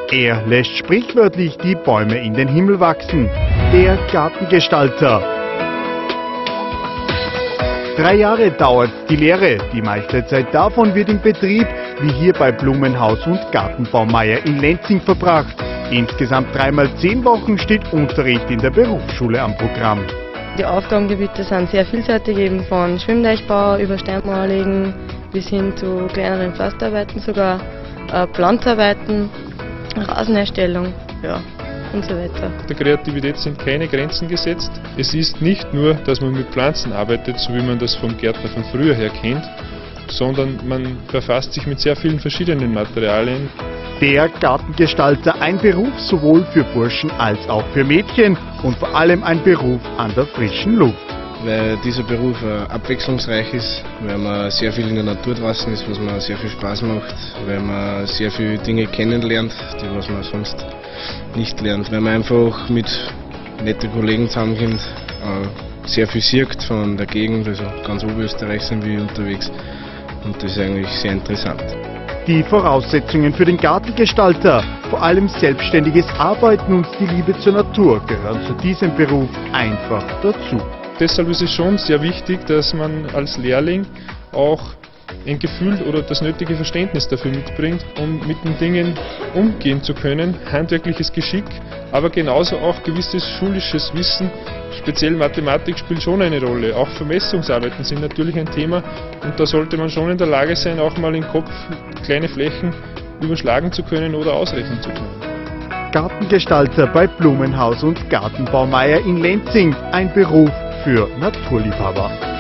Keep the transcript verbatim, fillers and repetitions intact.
Er lässt sprichwörtlich die Bäume in den Himmel wachsen. Der Gartengestalter. Drei Jahre dauert die Lehre. Die meiste Zeit davon wird im Betrieb, wie hier bei Blumenhaus und Gartenbau Meier in Lenzing, verbracht. Insgesamt dreimal zehn Wochen steht Unterricht in der Berufsschule am Programm. Die Aufgabengebiete sind sehr vielseitig, eben von Schwimmteichbau über Steinmauer legen bis hin zu kleineren Pflasterarbeiten, sogar äh, Pflanzarbeiten, Rasenerstellung, ja, und so weiter. Der Kreativität sind keine Grenzen gesetzt. Es ist nicht nur, dass man mit Pflanzen arbeitet, so wie man das vom Gärtner von früher her kennt, sondern man befasst sich mit sehr vielen verschiedenen Materialien. Der Gartengestalter, ein Beruf sowohl für Burschen als auch für Mädchen und vor allem ein Beruf an der frischen Luft. Weil dieser Beruf äh, abwechslungsreich ist, weil man sehr viel in der Natur draußen ist, was mir sehr viel Spaß macht, weil man sehr viele Dinge kennenlernt, die was man sonst nicht lernt, weil man einfach mit netten Kollegen zusammenkommt, äh, sehr viel sieht von der Gegend, also ganz Oberösterreich sind wir unterwegs und das ist eigentlich sehr interessant. Die Voraussetzungen für den Gartengestalter, vor allem selbstständiges Arbeiten und die Liebe zur Natur, gehören zu diesem Beruf einfach dazu. Deshalb ist es schon sehr wichtig, dass man als Lehrling auch ein Gefühl oder das nötige Verständnis dafür mitbringt, um mit den Dingen umgehen zu können, handwerkliches Geschick, aber genauso auch gewisses schulisches Wissen. Speziell Mathematik spielt schon eine Rolle. Auch Vermessungsarbeiten sind natürlich ein Thema und da sollte man schon in der Lage sein, auch mal im Kopf kleine Flächen überschlagen zu können oder ausrechnen zu können. Gartengestalter bei Blumenhaus und Gartenbau Meier in Lenzing, ein Beruf für Naturliebhaber.